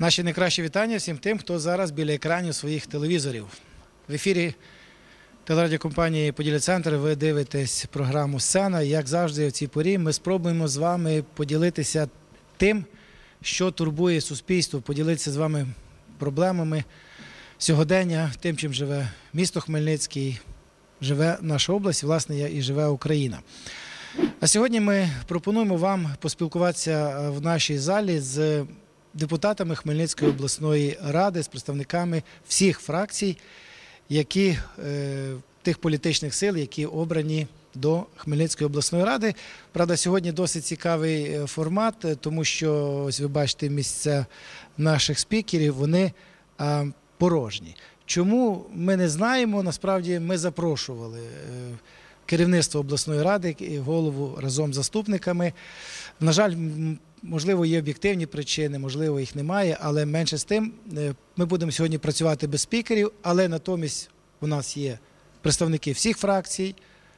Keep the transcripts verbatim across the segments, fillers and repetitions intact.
Наші найкращі вітання всім тим, хто зараз біля екранів своїх телевізорів. В ефірі телерадіокомпанії «Поділля-Центр» ви дивитесь програму «Сцена». Як завжди, в цій порі ми спробуємо з вами поділитися тим, що турбує суспільство, поділитися з вами проблемами сьогодення, тим, чим живе місто Хмельницький, живе наша область, власне, і живе Україна. А сьогодні ми пропонуємо вам поспілкуватися в нашій залі з депутатами Хмельницької обласної ради, з представниками всіх фракцій, які, е, тих політичних сил, які обрані до Хмельницької обласної ради. Правда, сьогодні досить цікавий формат, тому що, ось ви бачите, місця наших спікерів, вони а, порожні. Чому, ми не знаємо. Насправді, ми запрошували е, керівництво обласної ради, голову разом з заступниками. На жаль, можливо, є об'єктивні причини, можливо, їх немає, але менше з тим, ми будемо сьогодні працювати без спікерів, але натомість у нас є представники всіх фракцій,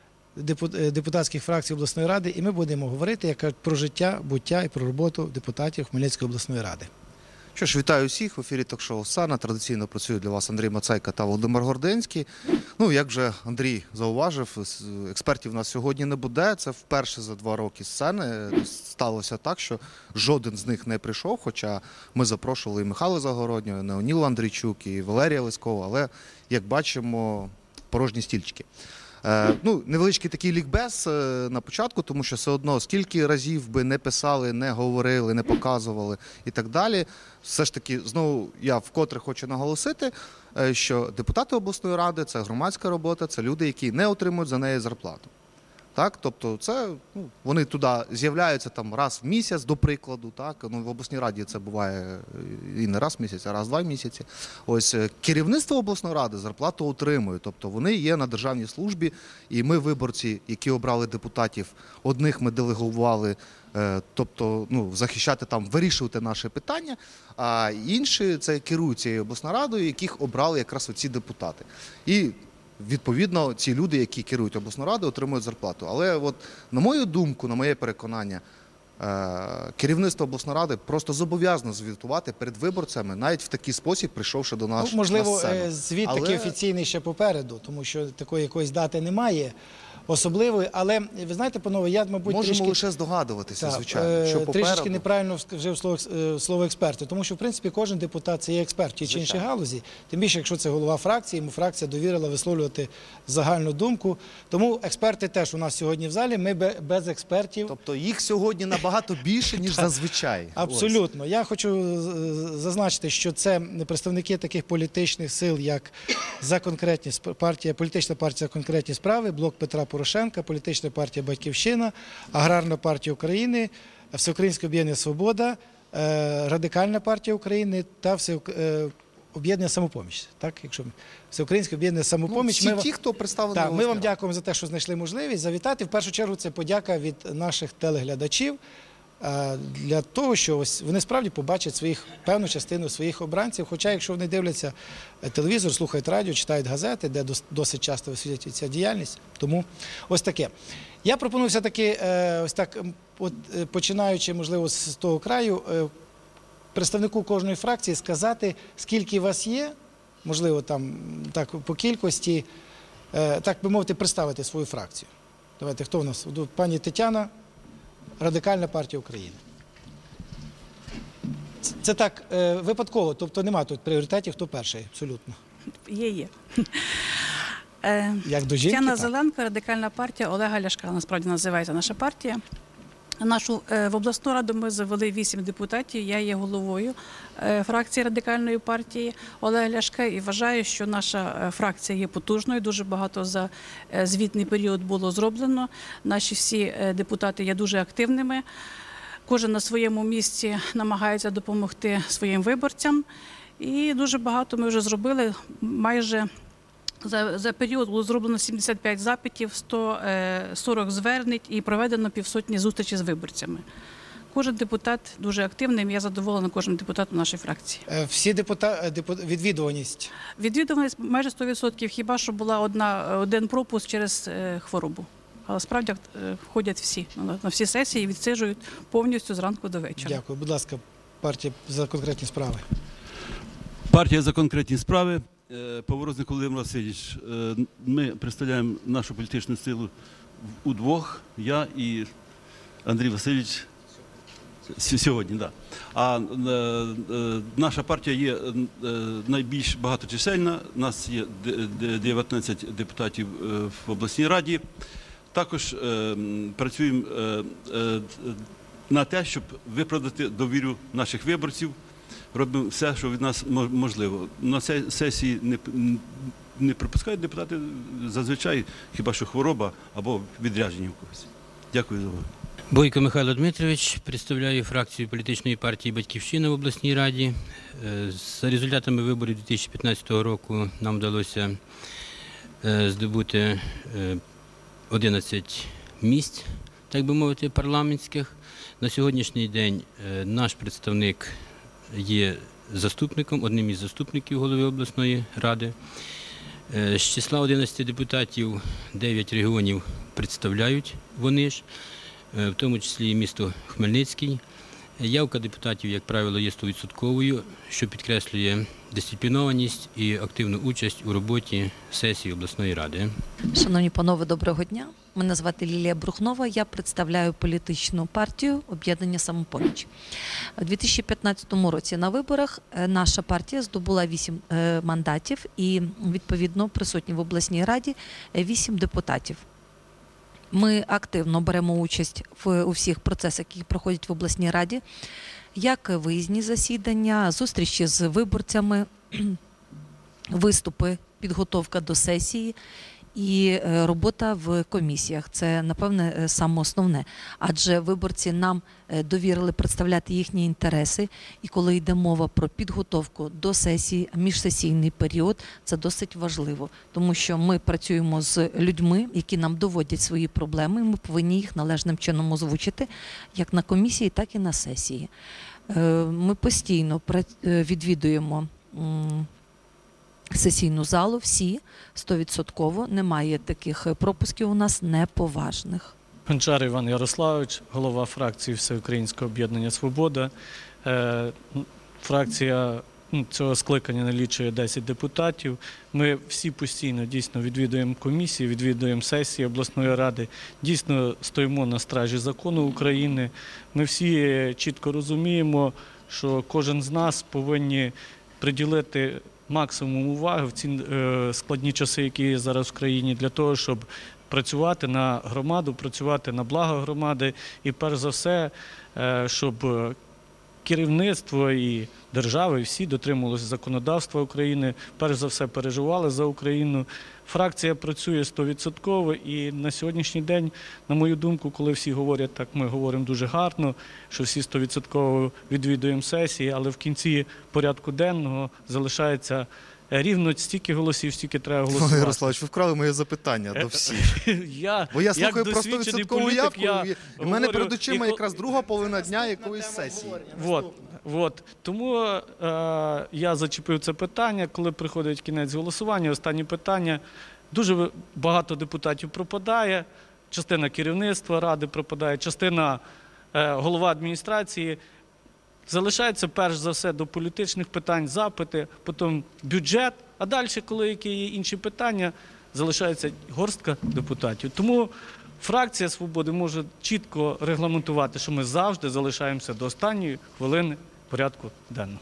депутатських фракцій обласної ради, і ми будемо говорити як кажуть, про життя, буття і про роботу депутатів Хмельницької обласної ради. Що ж, вітаю всіх в ефірі ток-шоу «Сцена». Традиційно працюють для вас Андрій Мацайка та Володимир Горденський. Ну, як вже Андрій зауважив, експертів у нас сьогодні не буде. Це вперше за два роки «Сцени» сталося так, що жоден з них не прийшов, хоча ми запрошували і Михайла Загороднього, і Неоніла Андрійчук, і Валерія Леськова, але, як бачимо, порожні стільчики. Ну, невеличкий такий лікбез на початку, тому що все одно, скільки разів би не писали, не говорили, не показували і так далі, все ж таки, знову я вкотре хочу наголосити, що депутати обласної ради – це громадська робота, це люди, які не отримують за неї зарплату. Так, тобто це, ну, вони туди з'являються там раз в місяць, до прикладу, так, ну, в обласній раді це буває і не раз в місяць, а раз в два місяці. Ось керівництво обласної ради зарплату отримує, тобто вони є на державній службі, і ми, виборці, які обрали депутатів, одних ми делегували, тобто, ну, захищати там, вирішувати наші питання, а інші це керують цією обласною радою, яких обрали якраз оці депутати. І відповідно, ці люди, які керують обласною радою, отримують зарплату. Але, от, на мою думку, на моє переконання, керівництво обласної ради просто зобов'язано звітувати перед виборцями, навіть в такий спосіб, прийшовши до нас, ну, можливо, на сцену. звіт Але... такий офіційний ще попереду, тому що такої якоїсь дати немає особливої. Але, ви знаєте, панове, я, мабуть, можемо трішки... лише здогадуватися, так, звичайно, що попереду... Трішечки неправильно вжив слово, слово експерти, тому що, в принципі, кожен депутат – це є експерт в тій чи іншій галузі. Тим більше, якщо це голова фракції, йому фракція довірила висловлювати загальну думку. Тому експерти теж у нас сьогодні в залі, ми без експертів. Тобто їх сьогодні набагато більше, ніж зазвичай. Абсолютно. Я хочу зазначити, що це представники таких політичних сил, як за конкретні партія, політична партія «За конкретні справи», Блок Петра Порошенка, політична партія «Батьківщина», Аграрна партія України, Всеукраїнське об'єднання «Свобода», Радикальна партія України та об'єднання «Самопоміч». Так, якщо Всеукраїнське об'єднання «Самопоміч». Ну, всі ті, хто представлений. Так, ми вам дякуємо за те, що знайшли можливість завітати. В першу чергу це подяка від наших телеглядачів для того, що ось вони справді побачать своїх, певну частину своїх обранців. Хоча, якщо вони дивляться телевізор, слухають радіо, читають газети, де досить часто висвітлюється діяльність. Тому ось таке. Я пропоную все-таки, ось так, от, починаючи, можливо, з того краю, представнику кожної фракції сказати, скільки вас є, можливо, там, так, по кількості, так би мовити, представити свою фракцію. Давайте, хто у нас? Пані Тетяна, Радикальна партія України. Це так, випадково, тобто нема тут пріоритетів, хто перший, абсолютно. Є, є. Як до жінки, Тетяна Зеленко, Радикальна партія Олега Ляшка, насправді називається наша партія. Нашу, в обласну раду ми завели вісім депутатів, я є головою фракції Радикальної партії Олега Ляшка і вважаю, що наша фракція є потужною, дуже багато за звітний період було зроблено. Наші всі депутати є дуже активними, кожен на своєму місці намагається допомогти своїм виборцям і дуже багато ми вже зробили, майже За, за період було зроблено сімдесят п'ять запитів, сто сорок звернень і проведено півсотні зустрічей з виборцями. Кожен депутат дуже активний, я задоволена кожним депутатом нашої фракції. Всі депутати, відвідуваність? Відвідуваність майже сто відсотків, хіба що була одна, один пропуск через хворобу. Але справді ходять всі, на всі сесії, відсиджують повністю зранку до вечора. Дякую. Будь ласка, партія за конкретні справи? Партія за конкретні справи. Е, Поворозник Володимир Васильович. Е, Ми представляємо нашу політичну силу удвох, я і Андрій Васильович с- сьогодні. Да. А е, е, наша партія є е, найбільш багаточисельна. У нас є де- де- дев'ятнадцять депутатів е, в обласній раді. Також е, м, працюємо е, е, на те, щоб виправдати довіру наших виборців. Робимо все, що від нас мо- можливо. На цій сесії не, п- не пропускають депутати зазвичай, хіба що хвороба або відрядження в когось. Дякую за увагу. Бойко Михайло Дмитрович, представляю фракцію політичної партії «Батьківщина» в обласній раді. Е, За результатами виборів дві тисячі п'ятнадцятого року нам вдалося е, здобути е, одинадцять місць, так би мовити, парламентських. На сьогоднішній день е, наш представник є заступником, одним із заступників голови обласної ради. Е, З числа одинадцяти депутатів дев'ять регіонів представляють вони ж, е, в тому числі і місто Хмельницький. Явка депутатів, як правило, є сто відсотковою, що підкреслює дисциплінованість і активну участь у роботі сесії обласної ради. Шановні панове, доброго дня. Мене звати Лілія Брухнова. Я представляю політичну партію «Об'єднання «Самопоміч». У дві тисячі п'ятнадцятому році на виборах е, наша партія здобула вісім е, мандатів і, відповідно, присутні в обласній раді е, вісім депутатів. Ми активно беремо участь в у всіх процесах, які проходять в обласній раді, як виїзні засідання, зустрічі з виборцями, виступи, підготовка до сесії і е, робота в комісіях. Це, напевне, е, саме основне. Адже виборці нам е, довірили представляти їхні інтереси. І коли йде мова про підготовку до сесії, міжсесійний період, це досить важливо. Тому що ми працюємо з людьми, які нам доводять свої проблеми, і ми повинні їх належним чином озвучити, як на комісії, так і на сесії. Е, Ми постійно пра- е, відвідуємо м, сесійну залу, всі, стовідсотково, немає таких пропусків у нас неповажних. Гончар Іван Ярославович, голова фракції Всеукраїнського об'єднання «Свобода». Е, Фракція ну, цього скликання налічує десять депутатів. Ми всі постійно дійсно відвідуємо комісії, відвідуємо сесії обласної ради, дійсно стоїмо на стражі закону України. Ми всі чітко розуміємо, що кожен з нас повинні приділити максимум уваги в ці е, складні часи, які є зараз в країні, для того, щоб працювати на громаду, працювати на благо громади і, перш за все, е, щоб керівництво і держави всі дотримувалися законодавства України, перш за все переживали за Україну. Фракція працює стовідсотково і на сьогоднішній день, на мою думку, коли всі говорять так, ми говоримо дуже гарно, що всі стовідсотково відвідуємо сесії, але в кінці порядку денного залишається рівно стільки голосів, стільки треба Пане голосувати. Ярославович, ви вкрали моє запитання до всіх. Я, Бо я як слухаю про досвідчений стовідсоткову політик, явку, я і в мене говорю, перед очима і ко- якраз друга половина дня якоїсь сесії. Вот, вот. Тому е, я зачепив це питання, коли приходить кінець голосування, останнє питання. Дуже ви- багато депутатів пропадає, частина керівництва ради пропадає, частина е, голова адміністрації. Залишається перш за все до політичних питань, запити, потім бюджет, а далі, коли які є інші питання, залишається горстка депутатів. Тому фракція «Свободи» може чітко регламентувати, що ми завжди залишаємося до останньої хвилини порядку денного.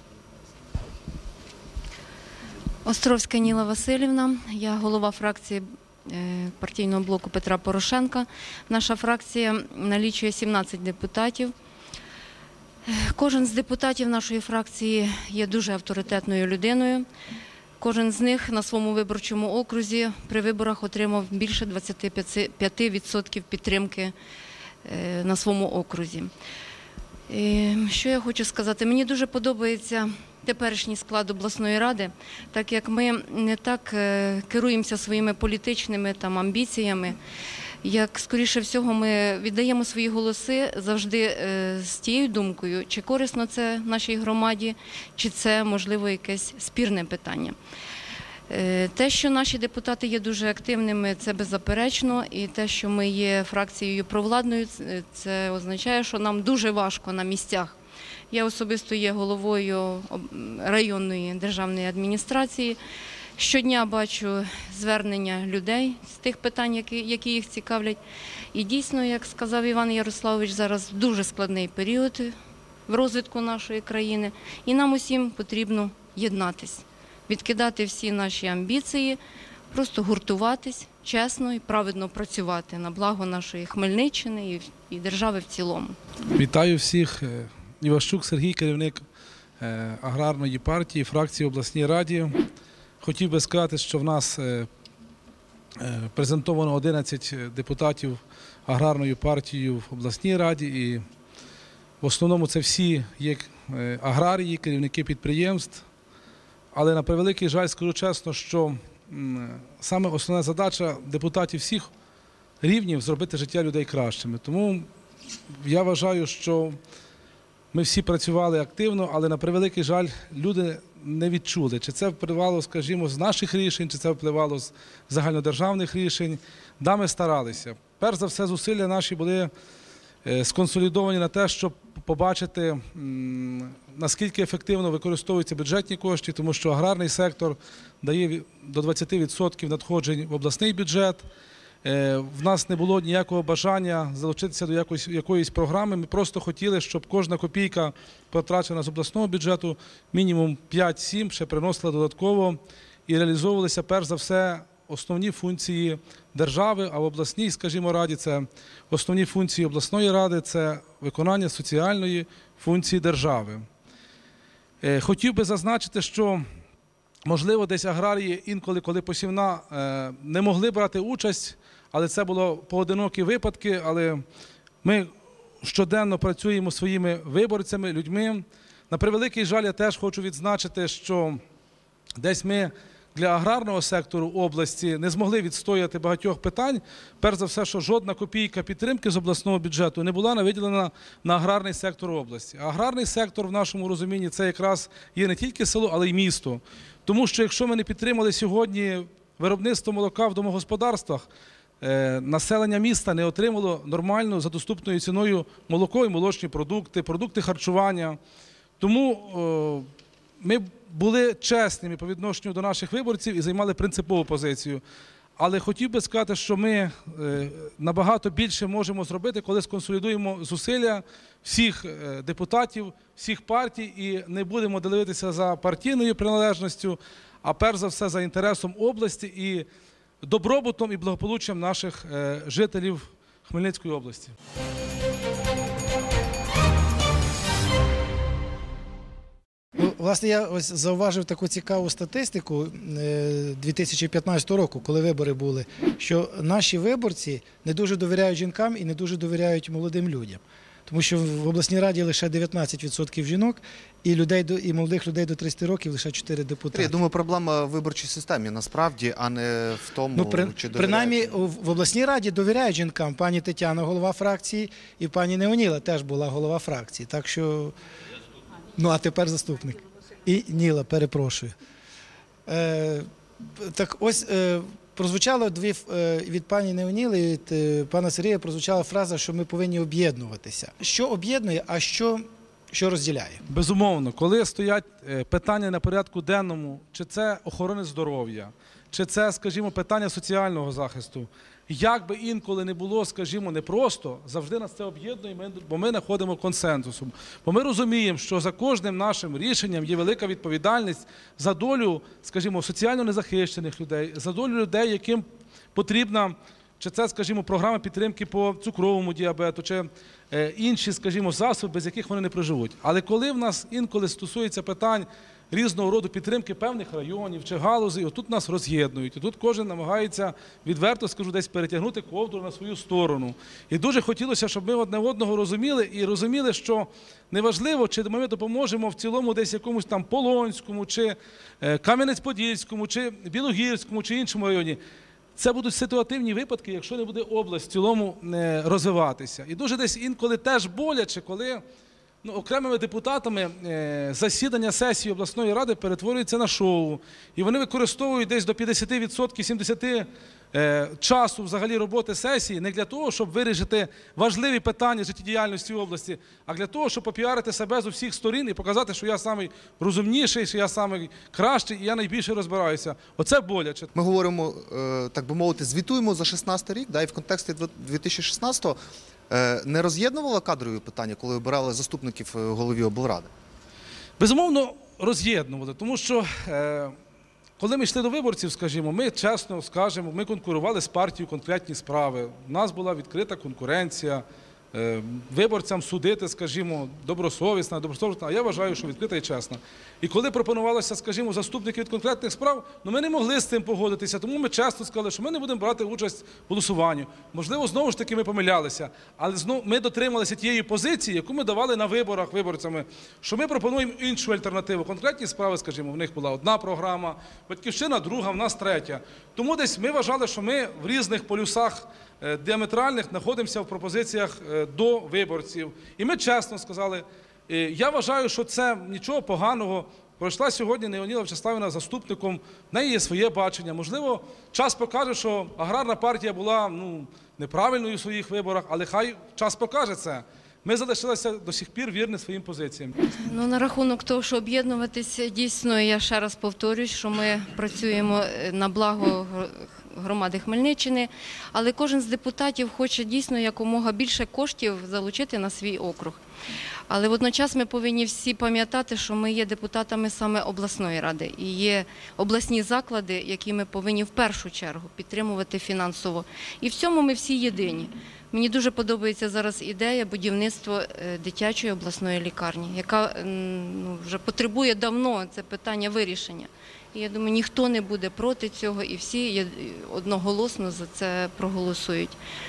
Островська Ніла Васильівна, я голова фракції е, партійного блоку Петра Порошенка. Наша фракція налічує сімнадцять депутатів. Е, Кожен з депутатів нашої фракції є дуже авторитетною людиною. Кожен з них на своєму виборчому окрузі при виборах отримав більше двадцять п'ять відсотків підтримки е, на своєму окрузі. Е, Що я хочу сказати? Мені дуже подобається теперішній склад обласної ради, так як ми не так е, керуємося своїми політичними там амбіціями, як, скоріше всього, ми віддаємо свої голоси завжди е, з тією думкою, чи корисно це нашій громаді, чи це, можливо, якесь спірне питання. Е, Те, що наші депутати є дуже активними, це беззаперечно, і те, що ми є фракцією провладною, це означає, що нам дуже важко на місцях Я особисто є головою об- районної державної адміністрації. Щодня бачу звернення людей з тих питань, які, які їх цікавлять. І дійсно, як сказав Іван Ярославович, зараз дуже складний період в розвитку нашої країни. І нам усім потрібно єднатись, відкидати всі наші амбіції, просто гуртуватись, чесно і праведно працювати на благо нашої Хмельниччини і, і держави в цілому. Вітаю всіх. Е, Іващук Сергій, керівник е, аграрної партії, фракції в обласній раді. Хотів би сказати, що в нас е, е, презентовано одинадцять депутатів аграрною партією в обласній раді. І в основному це всі є е, аграрії, керівники підприємств. Але на превеликий жаль, скажу чесно, що м, саме основна задача депутатів всіх рівнів – зробити життя людей кращими. Тому я вважаю, що ми всі працювали активно, але на превеликий жаль, люди не відчули, чи це впливало, скажімо, з наших рішень, чи це впливало з загальнодержавних рішень. Да, ми старалися. Перш за все, зусилля наші були е, сконсолідовані на те, щоб побачити, м, наскільки ефективно використовуються бюджетні кошти, тому що аграрний сектор дає ві- до двадцяти відсотків надходжень в обласний бюджет. Е, В нас не було ніякого бажання залучитися до якоїсь, якоїсь програми. Ми просто хотіли, щоб кожна копійка, потрачена з обласного бюджету, мінімум п'ять-сім ще приносила додатково і реалізовувалися перш за все основні функції держави, а в обласній, скажімо, раді це основні функції обласної ради, це виконання соціальної функції держави. Е, Хотів би зазначити, що можливо, десь аграрії інколи, коли посівна, е, не могли брати участь, але це було поодинокі випадки, але ми щоденно працюємо зі своїми виборцями, людьми. На превеликий жаль, я теж хочу відзначити, що десь ми для аграрного сектору області не змогли відстояти багатьох питань. Перш за все, що жодна копійка підтримки з обласного бюджету не була виділена на аграрний сектор області. А аграрний сектор в нашому розумінні це якраз є не тільки село, але й місто. Тому що якщо ми не підтримали сьогодні виробництво молока в домогосподарствах, е, населення міста не отримало нормально за доступною ціною молоко і молочні продукти, продукти харчування. Тому е, ми були чесними по відношенню до наших виборців і займали принципову позицію. Але хотів би сказати, що ми е, набагато більше можемо зробити, коли сконсолідуємо зусилля всіх е, депутатів, всіх партій і не будемо дивитися за партійною приналежністю, а перш за все за інтересом області і добробутом і благополуччям наших е, жителів Хмельницької області. Ну, власне, я ось зауважив таку цікаву статистику е, дві тисячі п'ятнадцятого року, коли вибори були, що наші виборці не дуже довіряють жінкам і не дуже довіряють молодим людям. Тому що в обласній раді лише дев'ятнадцять відсотків жінок і людей до і молодих людей до тридцяти років лише чотири депутати. Я думаю, проблема в виборчій системі насправді, а не в тому, Ну, при, чи принаймні довіряють. в в обласній раді довіряють жінкам. Пані Тетяна, голова фракції, і пані Неоніла теж була голова фракції. Так що, ну а тепер заступник. І Ніла, перепрошую. Е, так ось е, прозвучало дві е, від пані Неоніли і від е, пана Сергія прозвучала фраза, що ми повинні об'єднуватися. Що об'єднує, а що, що розділяє? Безумовно, коли стоять е, питання на порядку денному, чи це охорони здоров'я, чи це, скажімо, питання соціального захисту, як би інколи не було, скажімо, непросто, завжди нас це об'єднує, ми- бо ми знаходимо консенсусом. Бо ми розуміємо, що за кожним нашим рішенням є велика відповідальність за долю, скажімо, соціально незахищених людей, за долю людей, яким потрібна, чи це, скажімо, програма підтримки по цукровому діабету, чи е, інші, скажімо, засоби, без яких вони не проживуть. Але коли в нас інколи стосується питань різного роду підтримки певних районів чи галузей, отут нас роз'єднують. І тут кожен намагається, відверто скажу, десь перетягнути ковдру на свою сторону. І дуже хотілося, щоб ми одне одного розуміли і розуміли, що неважливо, чи ми допоможемо в цілому десь якомусь там Полонському, чи е, Кам'янець-Подільському, чи Білогірському, чи іншому районі. Це будуть ситуативні випадки, якщо не буде область в цілому е, розвиватися. І дуже десь інколи теж боляче, коли ну, окремими депутатами е, засідання сесії обласної ради перетворюється на шоу. І вони використовують десь до п'ятдесят відсотків, сімдесят е, часу взагалі роботи сесії не для того, щоб вирішити важливі питання життєдіяльності області, а для того, щоб попіарити себе з усіх сторін і показати, що я самий розумніший, що я самий кращий і я найбільше розбираюся. Оце боляче. Ми говоримо, е, так би мовити, звітуємо за шістнадцятий рік, да, і в контексті дві тисячі шістнадцятого е, не роз'єднувало кадрові питання, коли обирали заступників е, голові облради? Безумовно, роз'єднували, тому що е, коли ми йшли до виборців, скажімо, ми чесно скажемо, ми конкурували з партією «Конкретні справи». У нас була відкрита конкуренція, е, виборцям судити, скажімо, добросовісна, добросовісна, а я вважаю, що відкрита і чесна. І коли пропонувалося, скажімо, заступники від конкретних справ, ну ми не могли з цим погодитися, тому ми чесно сказали, що ми не будемо брати участь в голосуванні. Можливо, знову ж таки ми помилялися, але знову ми дотрималися тієї позиції, яку ми давали на виборах виборцями, що ми пропонуємо іншу альтернативу. Конкретні справи, скажімо, в них була одна програма, Батьківщина друга, в нас третя. Тому десь ми вважали, що ми в різних полюсах е, діаметральних знаходимося в пропозиціях е, до виборців. І ми чесно сказали, е, я вважаю, що це нічого поганого. Пройшла сьогодні Неоніла В'ячеславівна заступником, в неї є своє бачення. Можливо, час покаже, що аграрна партія була ну, неправильною у своїх виборах, але хай час покаже це. Ми залишилися до сих пір вірні своїм позиціям. Ну, на рахунок того, що об'єднуватися, дійсно, я ще раз повторюсь, що ми працюємо на благо громади Хмельниччини, але кожен з депутатів хоче дійсно якомога більше коштів залучити на свій округ. Але водночас ми повинні всі пам'ятати, що ми є депутатами саме обласної ради і є обласні заклади, які ми повинні в першу чергу підтримувати фінансово. І в цьому ми всі єдині. Мені дуже подобається зараз ідея будівництва дитячої обласної лікарні, яка ну, вже потребує давно це питання вирішення. І я думаю, ніхто не буде проти цього і всі одноголосно за це проголосують.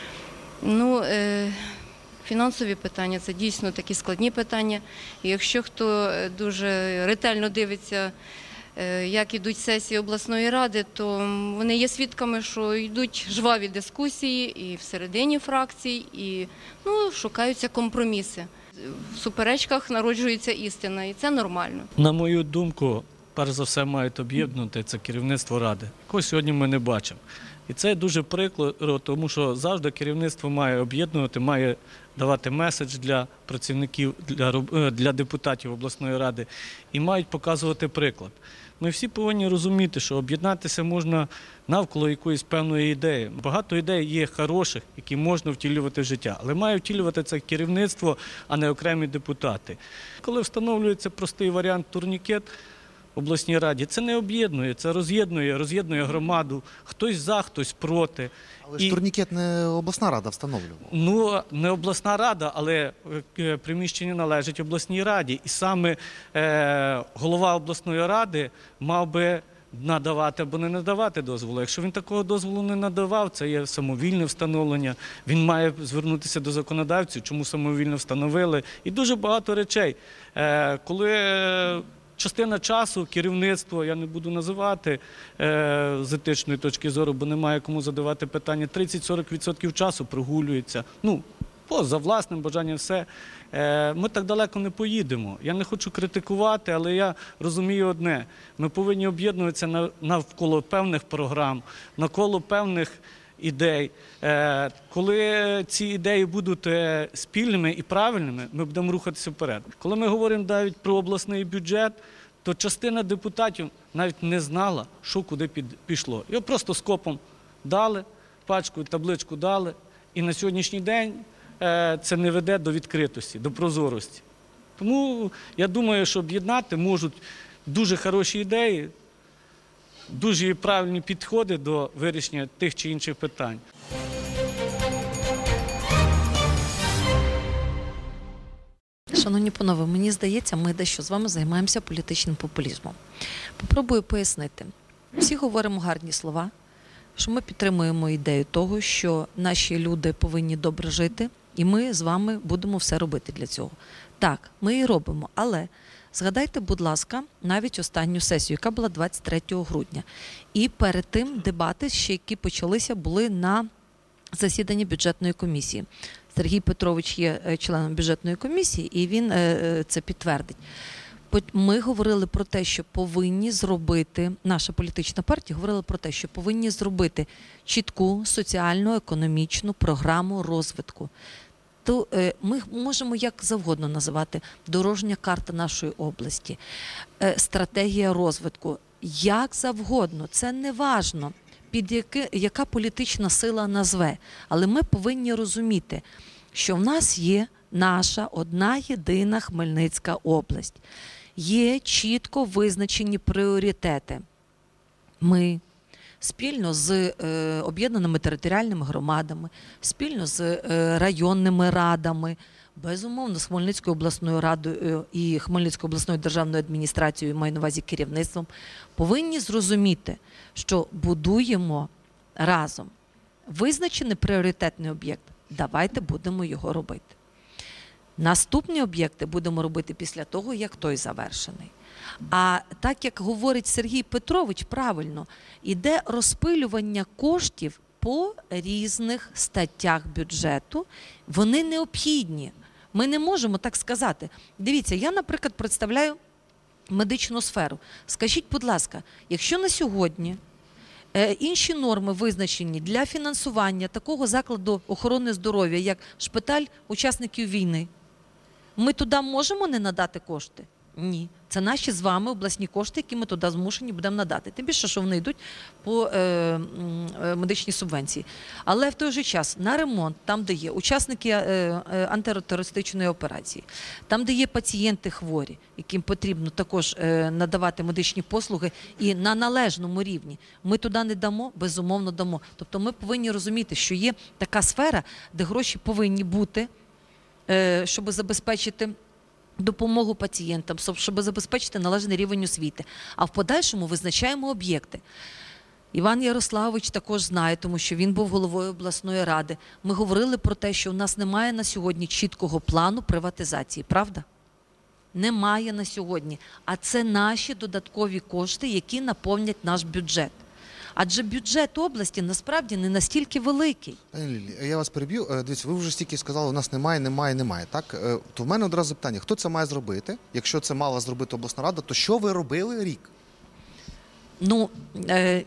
Ну, е Фінансові питання – це дійсно такі складні питання. І якщо хто дуже ретельно дивиться, як ідуть сесії обласної ради, то вони є свідками, що йдуть жваві дискусії і всередині фракцій, і ну, шукаються компроміси. В суперечках народжується істина, і це нормально. На мою думку, перш за все мають об'єднувати це керівництво ради, якого сьогодні ми не бачимо. І це дуже прикро, тому що завжди керівництво має об'єднувати, має давати меседж для працівників, для, для депутатів обласної ради і мають показувати приклад. Ми всі повинні розуміти, що об'єднатися можна навколо якоїсь певної ідеї. Багато ідей є хороших, які можна втілювати в життя, але має втілювати це керівництво, а не окремі депутати. Коли встановлюється простий варіант турнікет, обласній раді, це не об'єднує, це роз'єднує, роз'єднує громаду. Хтось за, хтось проти. Але ж турнікет не обласна рада встановлювала. Ну, не обласна рада, але приміщення належить обласній раді. І саме е, голова обласної ради мав би надавати або не надавати дозволу. Якщо він такого дозволу не надавав, це є самовільне встановлення. Він має звернутися до законодавців, чому самовільно встановили. І дуже багато речей. Е, коли частина часу керівництво, я не буду називати е, з етичної точки зору, бо немає кому задавати питання, тридцять-сорок відсотків часу прогулюється. Ну, поза власним бажанням все. Е, ми так далеко не поїдемо. Я не хочу критикувати, але я розумію одне. Ми повинні об'єднуватися навколо певних програм, навколо певних ідей. Е, коли ці ідеї будуть е, спільними і правильними, ми будемо рухатися вперед. Коли ми говоримо навіть про обласний бюджет, то частина депутатів навіть не знала, що куди під, пішло. Його просто скопом дали, пачку, табличку дали, і на сьогоднішній день е, це не веде до відкритості, до прозорості. Тому я думаю, що об'єднати можуть дуже хороші ідеї, дуже правильні підходи до вирішення тих чи інших питань. Шановні панове, мені здається, ми дещо з вами займаємося політичним популізмом. Попробую пояснити. Всі говоримо гарні слова, що ми підтримуємо ідею того, що наші люди повинні добре жити, і ми з вами будемо все робити для цього. Так, ми і робимо, але згадайте, будь ласка, навіть останню сесію, яка була двадцять третього грудня. І перед тим дебати, ще які почалися, були на засіданні бюджетної комісії. Сергій Петрович є членом бюджетної комісії, і він це підтвердить. Ми говорили про те, що повинні зробити, наша політична партія говорила про те, що повинні зробити чітку соціально-економічну програму розвитку. То е, ми можемо як завгодно називати дорожня карта нашої області, е, стратегія розвитку, як завгодно, це не важно, під яки, яка політична сила назве. Але ми повинні розуміти, що в нас є наша одна єдина Хмельницька область. Є чітко визначені пріоритети. Ми спільно з е, об'єднаними територіальними громадами, спільно з е, районними радами, безумовно, з Хмельницькою обласною радою і Хмельницькою обласною державною адміністрацією, маю на увазі керівництвом, повинні зрозуміти, що будуємо разом визначений пріоритетний об'єкт. Давайте будемо його робити. Наступні об'єкти будемо робити після того, як той завершений. А так, як говорить Сергій Петрович правильно, іде розпилювання коштів по різних статтях бюджету. Вони необхідні. Ми не можемо так сказати. Дивіться, я, наприклад, представляю медичну сферу. Скажіть, будь ласка, якщо на сьогодні е, інші норми визначені для фінансування такого закладу охорони здоров'я, як шпиталь учасників війни, ми туди можемо не надати кошти? Ні. Це наші з вами обласні кошти, які ми туди змушені будемо надати. Тим більше, що вони йдуть по е, е, медичній субвенції. Але в той же час на ремонт, там, де є учасники е, е, антитерористичної операції, там, де є пацієнти хворі, яким потрібно також е, надавати медичні послуги і на належному рівні, ми туди не дамо, безумовно дамо. Тобто ми повинні розуміти, що є така сфера, де гроші повинні бути, е, щоб забезпечити допомогу пацієнтам, щоб забезпечити належний рівень освіти. А в подальшому визначаємо об'єкти. Іван Ярославович також знає, тому що він був головою обласної ради. Ми говорили про те, що у нас немає на сьогодні чіткого плану приватизації, правда? Немає на сьогодні. А це наші додаткові кошти, які наповнять наш бюджет. Адже бюджет області насправді не настільки великий. Пані Лілі, я вас переб'ю. Дивіться, ви вже стільки сказали, у нас немає, немає, немає. Так? То в мене одразу запитання, хто це має зробити? Якщо це мала зробити обласна рада, то що ви робили рік? Ну, е...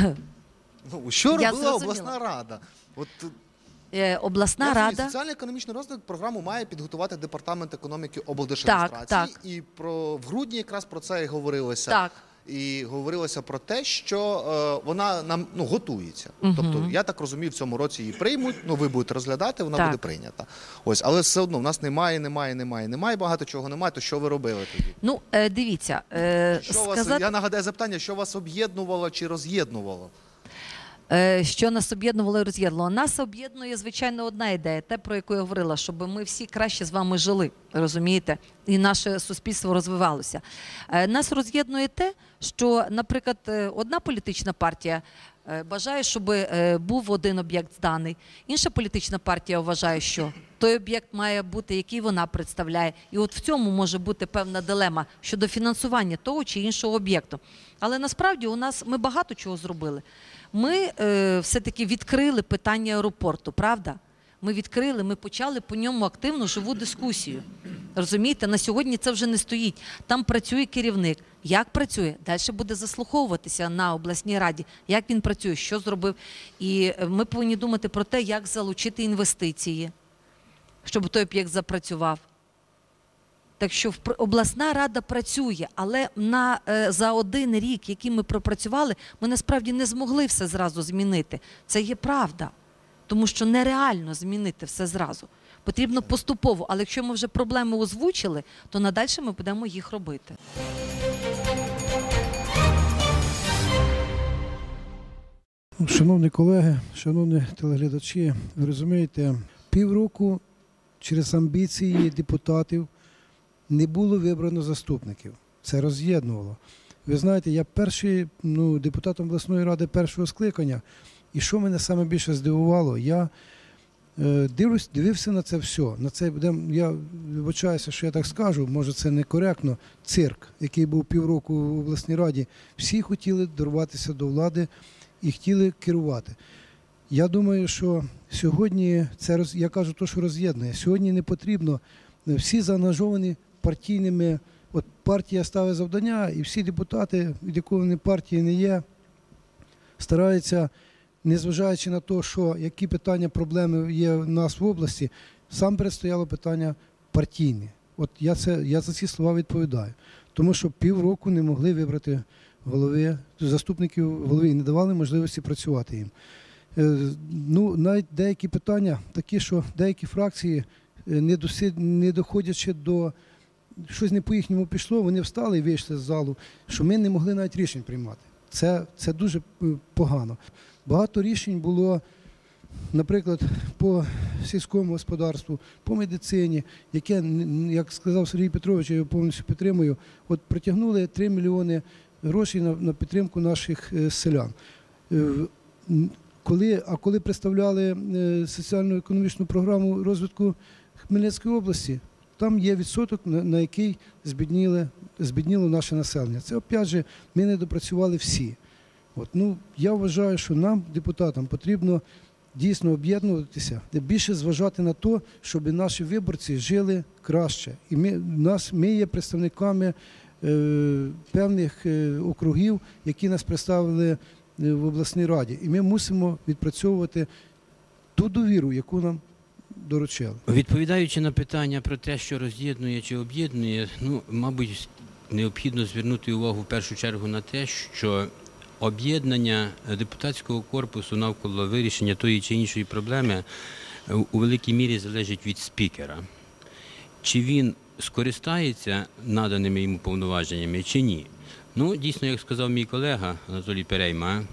ну що робила зрозуміла. обласна рада? От... Е, обласна я рада... Соціально-економічний розвиток програму має підготувати Департамент економіки облдержадміністрації. Так, так. І про, в грудні якраз про це і говорилося. Так. І говорилося про те, що е, вона нам ну, готується. Угу. Тобто, я так розумію, в цьому році її приймуть, ну ви будете розглядати, вона так. буде прийнята. Ось, але все одно в нас немає, немає, немає, немає, багато чого немає, то що ви робили тоді? Ну, е, дивіться, е, що сказати... вас, я нагадаю запитання, що вас об'єднувало чи роз'єднувало? Що нас об'єднувало і роз'єднувало? Нас об'єднує, звичайно, одна ідея, те, про яку я говорила, щоб ми всі краще з вами жили, розумієте, і наше суспільство розвивалося. Нас роз'єднує те, що, наприклад, одна політична партія бажає, щоб був один об'єкт зданий, інша політична партія вважає, що той об'єкт має бути, який вона представляє. І от в цьому може бути певна дилема щодо фінансування того чи іншого об'єкту. Але насправді у нас ми багато чого зробили. Ми е, все-таки відкрили питання аеропорту, правда? Ми відкрили, ми почали по ньому активну живу дискусію. Розумієте, на сьогодні це вже не стоїть. Там працює керівник. Як працює? Далі буде заслуховуватися на обласній раді, як він працює, що зробив. І ми повинні думати про те, як залучити інвестиції, щоб той об'єкт запрацював. Так що обласна рада працює, але на, за один рік, який ми пропрацювали, ми насправді не змогли все зразу змінити. Це є правда, тому що нереально змінити все зразу. Потрібно поступово, але якщо ми вже проблеми озвучили, то надальше ми будемо їх робити. Шановні колеги, шановні телеглядачі, ви розумієте, півроку через амбіції депутатів не було вибрано заступників. Це роз'єднувало. Ви знаєте, я перший ну, депутатом обласної ради першого скликання, і що мене саме більше здивувало, я е, дивлюсь, дивився на це все. На це, я вибачаюся, що я так скажу, може це некоректно, цирк, який був півроку в обласній раді. Всі хотіли дорватися до влади і хотіли керувати. Я думаю, що сьогодні, це, я кажу те, що роз'єднує, сьогодні не потрібно, всі заангажовані партійними, от партія ставить завдання, і всі депутати, від якої вони партії не є, стараються, незважаючи на те, що які питання, проблеми є в нас в області, сам перестояло питання партійне. От я, це, я за ці слова відповідаю. Тому що півроку не могли вибрати голови, заступників голови і не давали можливості працювати їм. Ну, навіть деякі питання такі, що деякі фракції, не, досі, не доходячи до, щось не по їхньому пішло, вони встали і вийшли з залу, що ми не могли навіть рішень приймати. Це, це дуже погано. Багато рішень було, наприклад, по сільському господарству, по медицині, яке, як сказав Сергій Петрович, я його повністю підтримую, от притягнули три мільйони грошей на, на підтримку наших селян. Коли, а коли представляли соціально-економічну програму розвитку Хмельницької області, там є відсоток, на, на який збідніли, збідніло наше населення. Це, опять же, ми не допрацювали всі. От, ну, я вважаю, що нам, депутатам, потрібно дійсно об'єднуватися, більше зважати на те, щоб наші виборці жили краще. І ми, нас, ми є представниками е, певних е, округів, які нас представили в обласній раді. І ми мусимо відпрацьовувати ту довіру, яку нам доручили. Відповідаючи на питання про те, що роз'єднує чи об'єднує, ну, мабуть, необхідно звернути увагу в першу чергу на те, що об'єднання депутатського корпусу навколо вирішення тої чи іншої проблеми у великій мірі залежить від спікера. Чи він скористається наданими йому повноваженнями, чи ні. Ну, дійсно, як сказав мій колега Анатолій Перейма,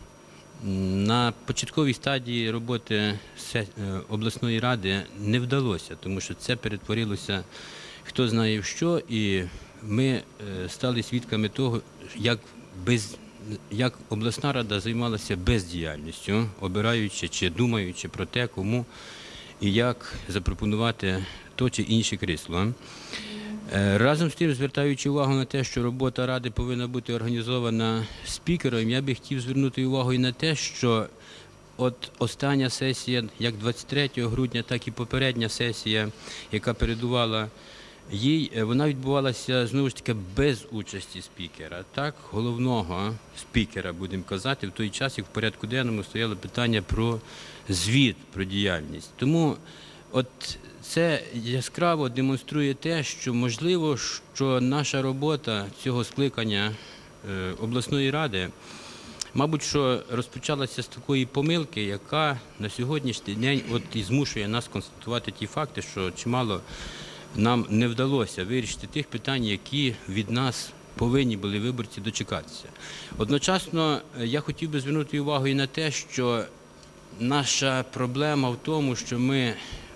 на початковій стадії роботи обласної ради не вдалося, тому що це перетворилося хто знає в що, і ми стали свідками того, як без як обласна рада займалася бездіяльністю, обираючи чи думаючи про те, кому і як запропонувати то чи інше крісло. Разом з тим, звертаючи увагу на те, що робота ради повинна бути організована спікером, я би хотів звернути увагу і на те, що от остання сесія, як двадцять третього грудня, так і попередня сесія, яка передувала їй, вона відбувалася, знову ж таки, без участі спікера. Так, головного спікера, будемо казати, в той час, як в порядку денному стояло питання про звіт, про діяльність. Тому от це яскраво демонструє те, що можливо, що наша робота цього скликання обласної ради, мабуть, що розпочалася з такої помилки, яка на сьогоднішній день от і змушує нас констатувати ті факти, що чимало нам не вдалося вирішити тих питань, які від нас повинні були виборці дочекатися. Одночасно я хотів би звернути увагу і на те, що наша проблема в тому, що ми,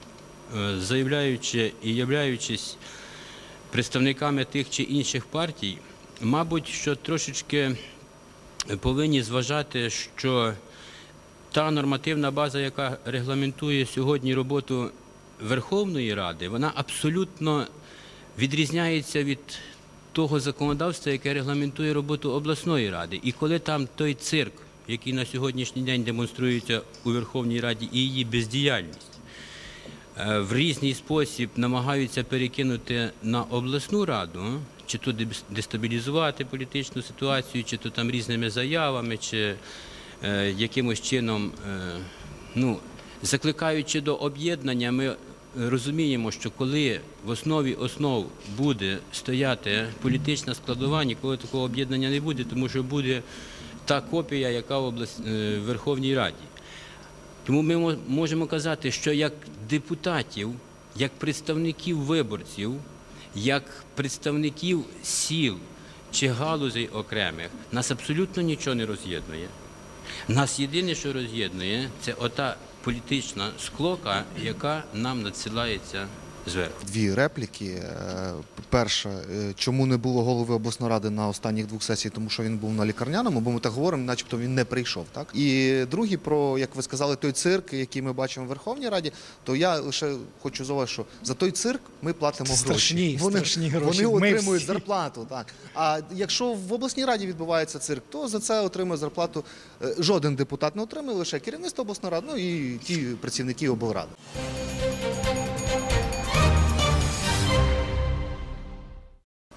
заявляючи і являючись представниками тих чи інших партій, мабуть, що трошечки повинні зважати, що та нормативна база, яка регламентує сьогодні роботу Верховної Ради, вона абсолютно відрізняється від того законодавства, яке регламентує роботу обласної ради. І коли там той цирк, який на сьогоднішній день демонструється у Верховній Раді, і її бездіяльність, в різний спосіб намагаються перекинути на обласну раду, чи то дестабілізувати політичну ситуацію, чи то там різними заявами, чи е, якимось чином, е, ну, закликаючи до об'єднання, ми розуміємо, що коли в основі основ буде стояти політична складова, ніколи такого об'єднання не буде, тому що буде та копія, яка в область, е, в Верховній Раді. Тому ми можемо казати, що як депутатів, як представників виборців, як представників сіл чи галузей окремих, нас абсолютно нічого не роз'єднує. Нас єдине, що роз'єднує, це ота політична склока, яка нам надсилається зверху. Дві репліки. Перша, чому не було голови обласної ради на останніх двох сесіях, тому що він був на лікарняному, бо ми так говоримо, начебто він не прийшов. Так? І другі, про, як ви сказали, той цирк, який ми бачимо в Верховній Раді, то я лише хочу зауважити, що за той цирк ми платимо страшні, гроші. Вони, страшні гроші. вони Ми отримують всі. зарплату. Так. А якщо в обласній раді відбувається цирк, то за це отримує зарплату жоден депутат не отримує, лише керівництво обласної ради, ну і ті працівники облради.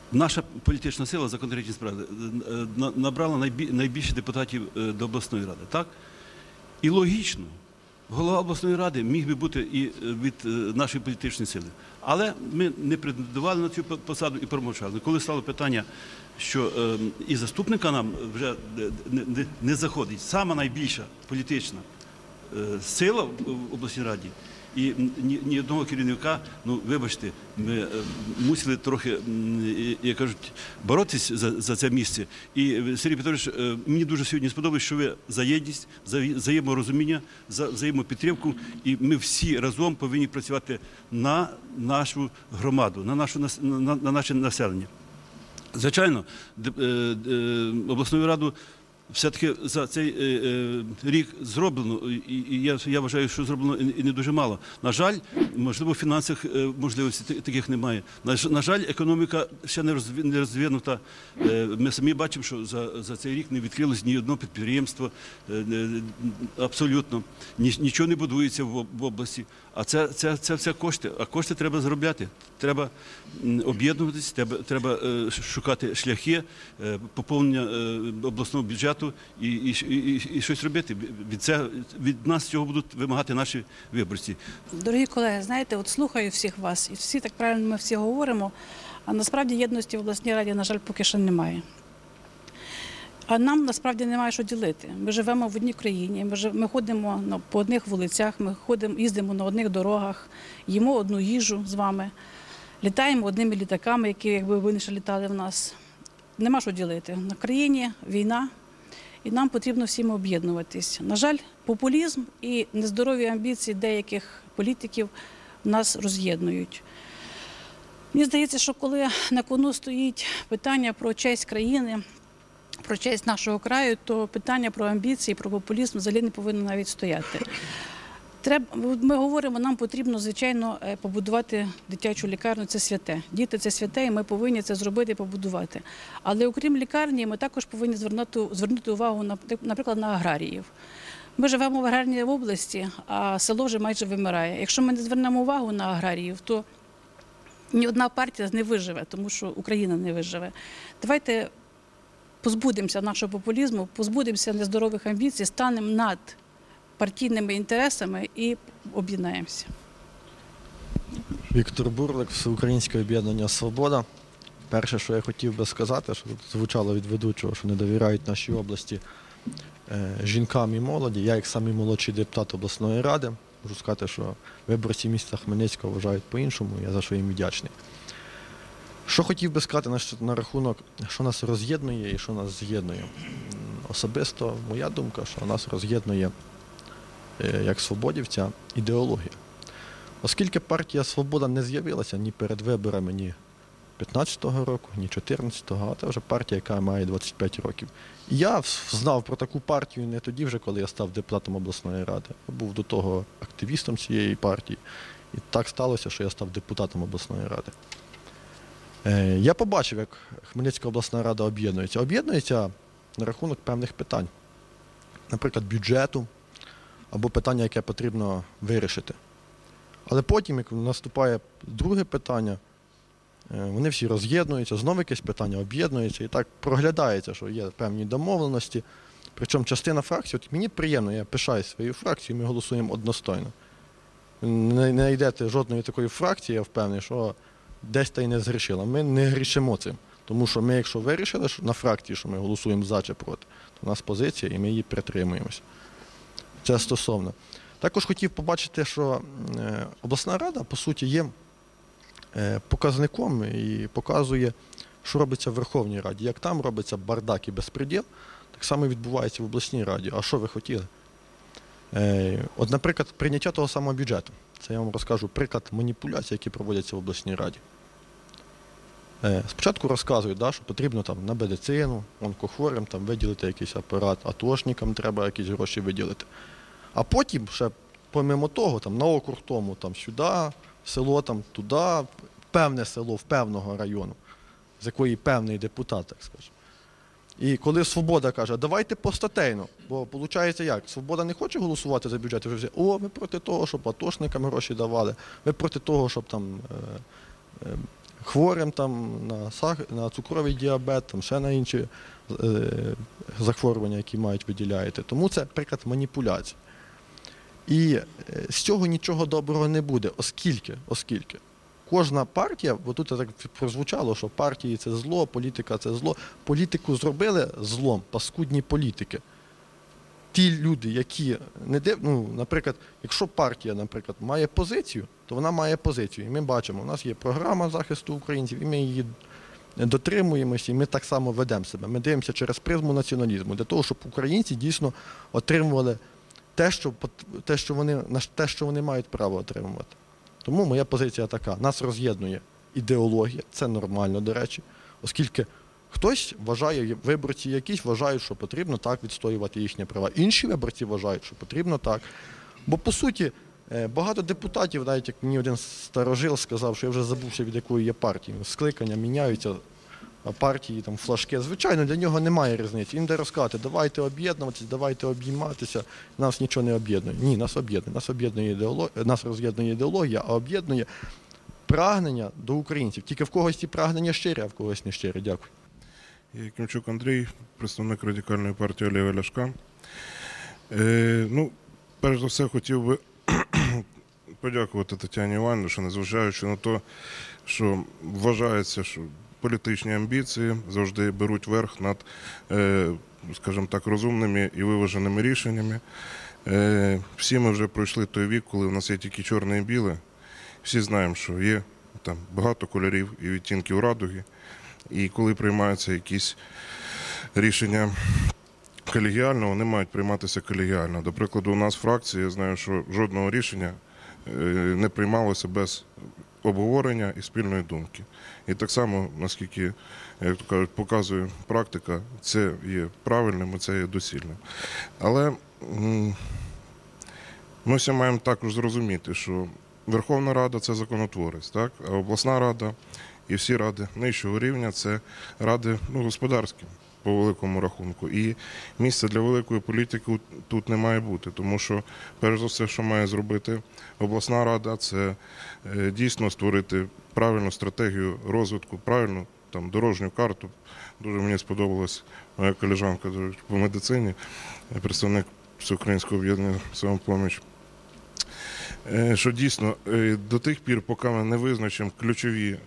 наша політична сила за конкретні справи е, на- набрала найбі- найбільше депутатів е, до обласної ради, так? І логічно, голова обласної ради міг би бути і е, від е, нашої політичної сили. Але ми не претендували на цю по- посаду і промовчали. Коли стало питання, що е, і заступника нам вже е, не, не, не заходить, сама найбільша політична е, сила в в обласній раді, і ні, ні одного керівника, ну вибачте, ми е, мусили трохи, м, і- як кажуть, боротися за, за це місце. І е, Сергій Петрович, е, мені дуже сьогодні сподобалось, що ви за єдність, за ві- взаєморозуміння, за взаємопідтримку, і ми всі разом повинні працювати на нашу громаду, на, нашу, нас- на, на наше населення. Звичайно, де- е, е, обласною радою все-таки за цей е, е, рік зроблено, і, і я, я вважаю, що зроблено і, і не дуже мало. На жаль, можливо, в фінансах е, можливостей та- таких немає. На, ж- на жаль, економіка ще не, розві, не розвинута. Е, ми самі бачимо, що за, за цей рік не відкрилось ні одного підприємства, е, е, абсолютно. Ні, нічого не будується в, об- в області. А це, це, це все кошти. А кошти треба заробляти. Треба м, об'єднуватись, треба, треба е, шукати шляхи е, поповнення е, обласного бюджету і, і, і, і щось робити. Від, це, від нас цього будуть вимагати наші виборці. Дорогі колеги, знаєте, от слухаю всіх вас, і всі так правильно ми всі говоримо, а насправді єдності в обласній раді, на жаль, поки що немає. А нам насправді немає що ділити. Ми живемо в одній країні, ми, жив- ми ходимо на- по одних вулицях, ми ходимо, їздимо на одних дорогах, їмо одну їжу з вами, літаємо одними літаками, які, якби ви не ще літали в нас. Нема що ділити. На країні війна, і нам потрібно всім об'єднуватись. На жаль, популізм і нездорові амбіції деяких політиків нас роз'єднують. Мені здається, що коли на кону стоїть питання про честь країни, про честь нашого краю, то питання про амбіції, про популізм взагалі не повинно навіть стояти. Треба, ми говоримо, нам потрібно, звичайно, е, побудувати дитячу лікарню, це святе. Діти – це святе, і ми повинні це зробити і побудувати. Але окрім лікарні, ми також повинні звернути, звернути увагу, на, наприклад, на аграріїв. Ми живемо в аграрній області, а село вже майже вимирає. Якщо ми не звернемо увагу на аграріїв, то ні одна партія не виживе, тому що Україна не виживе. Давайте позбудемося нашого популізму, позбудемося нездорових амбіцій, станемо над партійними інтересами і об'єднаємося. Віктор Бурлик, Всеукраїнське об'єднання «Свобода». Перше, що я хотів би сказати, що тут звучало від ведучого, що не довіряють нашій області е, жінкам і молоді. Я, як самий молодший депутат обласної ради, можу сказати, що виборці міста Хмельницького вважають по-іншому, я за що їм вдячний. Що хотів би сказати на, на рахунок, що нас роз'єднує і що нас з'єднує. Особисто моя думка, що нас роз'єднує е, як свободівця ідеологія. Оскільки партія «Свобода» не з'явилася ні перед виборами, ні п'ятнадцятого року, ні чотирнадцятого, а це вже партія, яка має двадцять п'ять років. І я знав про таку партію не тоді вже, коли я став депутатом обласної ради. Я був до того активістом цієї партії. І так сталося, що я став депутатом обласної ради. Е, Я побачив, як Хмельницька обласна рада об'єднується. Об'єднується на рахунок певних питань. Наприклад, бюджету або питання, яке потрібно вирішити. Але потім, як наступає друге питання, вони всі роз'єднуються, знову якесь питання об'єднується, і так проглядається, що є певні домовленості. Причому частина фракцій, от мені приємно, я пишаюсь своєю фракцією, ми голосуємо одностойно. Не знайдете жодної такої фракції, я впевнений, що десь та й не згрішила. Ми не грішимо цим. Тому що ми, якщо вирішили що на фракції, що ми голосуємо за чи проти, то у нас позиція і ми її притримуємося. Це стосовно. Також хотів побачити, що обласна рада, по суті, є показником і показує, що робиться в Верховній Раді. Як там робиться бардак і безпреділ, так само відбувається в обласній раді. А що ви хотіли? От, наприклад, прийняття того самого бюджету. Це я вам розкажу приклад маніпуляцій, які проводяться в обласній раді. Спочатку розказують, да, що потрібно там, на медицину, онкохворим там, виділити якийсь апарат, атошникам треба якісь гроші виділити. А потім ще, помимо того, там, на округ тому, там, сюди, село там, туди, певне село в певного району, з якої певний депутат, так скажемо. І коли «Свобода» каже, давайте постатейно, бо виходить як, «Свобода» не хоче голосувати за бюджет, вже всі, о, ви проти того, щоб атошникам гроші давали, ви проти того, щоб там е, е, хворим там, на, сах... на цукровий діабет, там, ще на інші е... захворювання, які мають виділяєте. Тому це приклад маніпуляцій. І е... з цього нічого доброго не буде, оскільки, оскільки кожна партія, бо тут так прозвучало, що партії – це зло, політика – це зло. Політику зробили злом, паскудні політики. Ті люди, які не див... ну, наприклад, якщо партія, наприклад, має позицію, то вона має позицію. І ми бачимо, у нас є програма захисту українців, і ми її дотримуємося, і ми так само ведемо себе. Ми дивимося через призму націоналізму, для того, щоб українці дійсно отримували те, що, те, що, вони, те, що вони мають право отримувати. Тому моя позиція така. Нас роз'єднує ідеологія, це нормально, до речі, оскільки хтось вважає, виборці якісь вважають, що потрібно так відстоювати їхні права. Інші виборці вважають, що потрібно так. Бо, по суті, багато депутатів, навіть як мені один старожил сказав, що я вже забувся, від якої є партії. Скликання міняються, а партії, там, флажки. Звичайно, для нього немає різниці. Він буде розказати, давайте об'єднуватися, давайте обійматися. Нас нічого не об'єднує. Ні, нас об'єднує. Нас об'єднує ідеологія, нас роз'єднує ідеологія, а об'єднує прагнення до українців. Тільки в когось ці прагнення щирі, а в когось не щирі. Дякую. Якимчук Андрій, представник Радикальної партії Олега Ляшка. Е, ну, перш за все, хотів би подякувати Тетяні Іванівні, що незважаючи на те, що вважається, що політичні амбіції завжди беруть верх над, е, скажімо так, розумними і виваженими рішеннями. Е, всі ми вже пройшли той вік, коли у нас є тільки чорне і біле. Всі знаємо, що є там багато кольорів і відтінків радуги. І коли приймаються якісь рішення колегіально, вони мають прийматися колегіально. До прикладу, у нас в фракції, я знаю, що жодного рішення не приймалося без обговорення і спільної думки. І так само, наскільки, як то кажуть, показує практика, це є правильним і це є доцільним. Але ми всі маємо також зрозуміти, що Верховна Рада – це законотворець, так? А обласна рада і всі ради нижчого рівня – це ради, ну, господарські, по великому рахунку. І місця для великої політики тут не має бути, тому що, перш за все, що має зробити обласна рада, це дійсно створити правильну стратегію розвитку, правильну там, дорожню карту. Дуже мені сподобалась моя колежанка по медицині, представник Всеукраїнського об'єднання «Самопоміч», що дійсно до тих пір, поки ми не визначимо ключові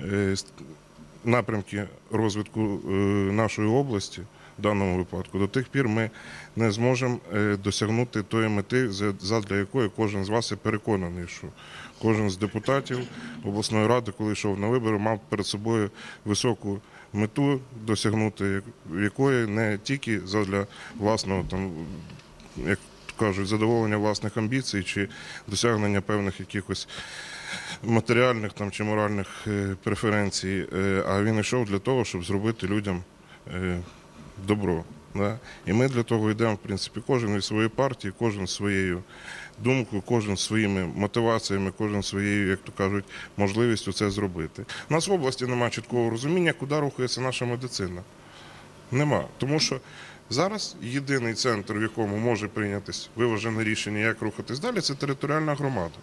напрямки розвитку нашої області, в даному випадку, до тих пір ми не зможемо досягнути тої мети, задля якої кожен з вас є переконаний, що кожен з депутатів обласної ради, коли йшов на вибори, мав перед собою високу мету, досягнути якої не тільки задля власного, там, як кажуть, задоволення власних амбіцій чи досягнення певних якихось матеріальних там, чи моральних преференцій, а він йшов для того, щоб зробити людям добро. Да? І ми для того йдемо, в принципі, кожен від своєї партії, кожен своєю думкою, кожен своїми мотиваціями, кожен своєю, як то кажуть, можливістю це зробити. У нас в області немає чіткого розуміння, куди рухається наша медицина. Нема. Тому що зараз єдиний центр, в якому може прийнятися виважене рішення, як рухатись далі, це територіальна громада.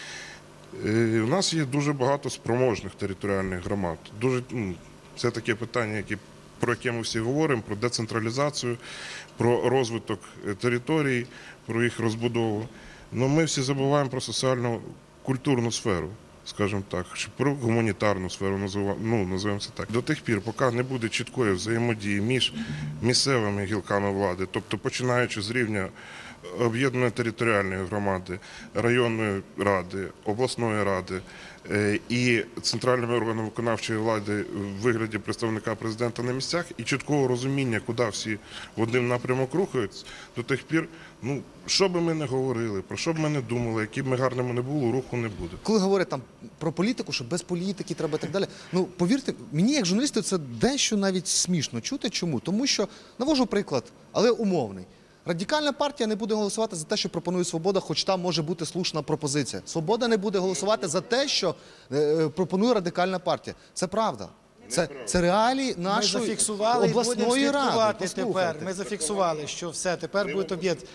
У нас є дуже багато спроможних територіальних громад. Дуже, ну, це таке питання, яке, про яке ми всі говоримо, про децентралізацію, про розвиток територій, про їх розбудову. Але ми всі забуваємо про соціальну культурну сферу, скажімо так, чи про гуманітарну сферу, ну, називаємо це так. До тих пір, поки не буде чіткої взаємодії між місцевими гілками влади, тобто починаючи з рівня об'єднаної територіальної громади, районної ради, обласної ради і центральними органами виконавчої влади в вигляді представника президента на місцях і чіткого розуміння, куди всі в один напрямок рухаються, до тих пір, ну, що би ми не говорили, про що б ми не думали, які б ми гарними не було, руху не буде. Коли говорять там про політику, що без політики треба і так далі, ну, повірте, мені як журналісту це дещо навіть смішно чути. Чому? Тому що, навожу приклад, але умовний. Радикальна партія не буде голосувати за те, що пропонує Свобода, хоч там може бути слушна пропозиція. Свобода не буде голосувати за те, що е, пропонує Радикальна партія. Це правда. Це, це реалії нашої Ми зафіксували обласної і ради. тепер. Ми зафіксували, що все, тепер буде об'єднання.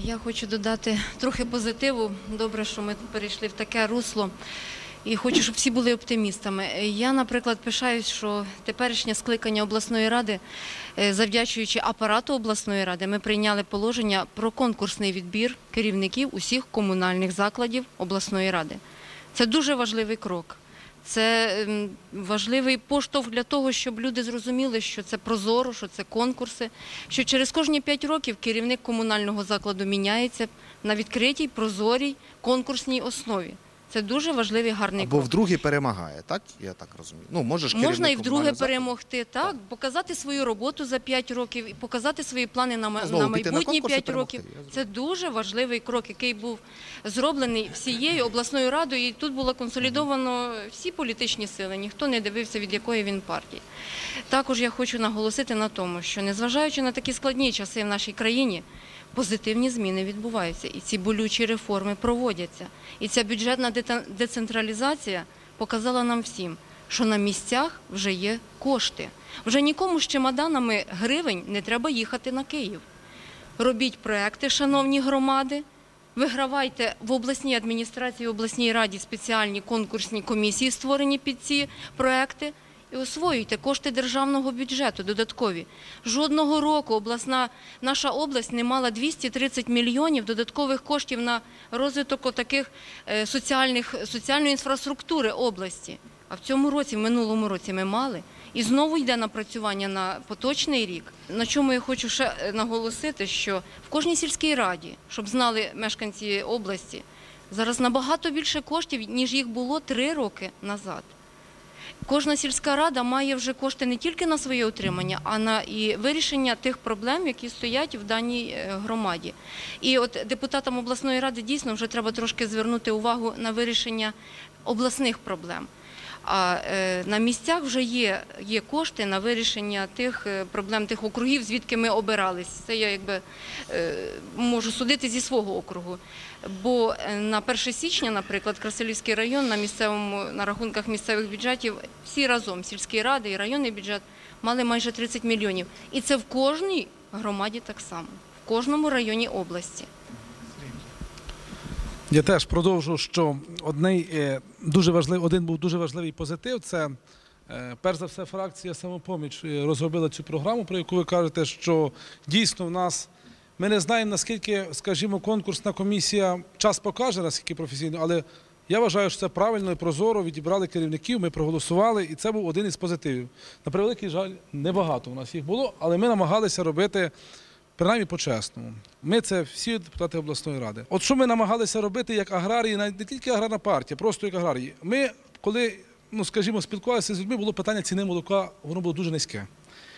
Я хочу додати трохи позитиву. Добре, що ми перейшли в таке русло. І хочу, щоб всі були оптимістами. Я, наприклад, пишаюсь, що теперішнє скликання обласної ради, завдячуючи апарату обласної ради, ми прийняли положення про конкурсний відбір керівників усіх комунальних закладів обласної ради. Це дуже важливий крок. Це важливий поштовх для того, щоб люди зрозуміли, що це прозоро, що це конкурси, що через кожні п'ять років керівник комунального закладу міняється на відкритій, прозорій, конкурсній основі. Це дуже важливий, гарний Або крок. вдруге перемагає, так? Я так розумію. Ну, можеш Можна керівник і вдруге комунального закладу. перемогти, так, показати свою роботу за п'ять років, і показати свої плани на, ма- Знову на піти на майбутні конкурс і п'ять перемогти. років. Я зрозумів. Це дуже важливий крок, який був зроблений всією обласною радою, і тут було консолідовано всі політичні сили, ніхто не дивився, від якої він партії. Також я хочу наголосити на тому, що незважаючи на такі складні часи в нашій країні, позитивні зміни відбуваються, і ці болючі реформи проводяться. І ця бюджетна дета- децентралізація показала нам всім, що на місцях вже є кошти. Вже нікому з чемоданами гривень не треба їхати на Київ. Робіть проекти, шановні громади, вигравайте в обласній адміністрації, в обласній раді спеціальні конкурсні комісії, створені під ці проекти, і освоюйте кошти державного бюджету додаткові. Жодного року обласна, наша область не мала двісті тридцять мільйонів додаткових коштів на розвиток таких соціальних, соціальної інфраструктури області. А в цьому році, в минулому році ми мали. І знову йде напрацювання на поточний рік. На чому я хочу ще наголосити, що в кожній сільській раді, щоб знали мешканці області, зараз набагато більше коштів, ніж їх було три роки назад. Кожна сільська рада має вже кошти не тільки на своє утримання, а на і вирішення тих проблем, які стоять в даній громаді. І от депутатам обласної ради дійсно вже треба трошки звернути увагу на вирішення обласних проблем. А е, на місцях вже є, є кошти на вирішення тих проблем, тих округів, звідки ми обирались. Це я якби е, можу судити зі свого округу. Бо на перше січня, наприклад, Красилівський район на місцевому, на рахунках місцевих бюджетів всі разом, сільські ради і районний бюджет, мали майже тридцять мільйонів. І це в кожній громаді так само, в кожному районі області. Я теж продовжу, що одний, е, дуже важлив, один був дуже важливий позитив. Це, е, перш за все, фракція «Самопоміч» розробила цю програму, про яку ви кажете, що дійсно в нас, ми не знаємо, наскільки, скажімо, конкурсна комісія час покаже, наскільки професійно, але я вважаю, що це правильно і прозоро, відібрали керівників, ми проголосували, і це був один із позитивів. На превеликий жаль, небагато у нас їх було, але ми намагалися робити принаймні по-чесному. Ми це всі депутати обласної ради. От що ми намагалися робити як аграрії, навіть не тільки аграрна партія, просто як аграрії. Ми, коли, ну скажімо, спілкувалися з людьми, було питання ціни молока, воно було дуже низьке.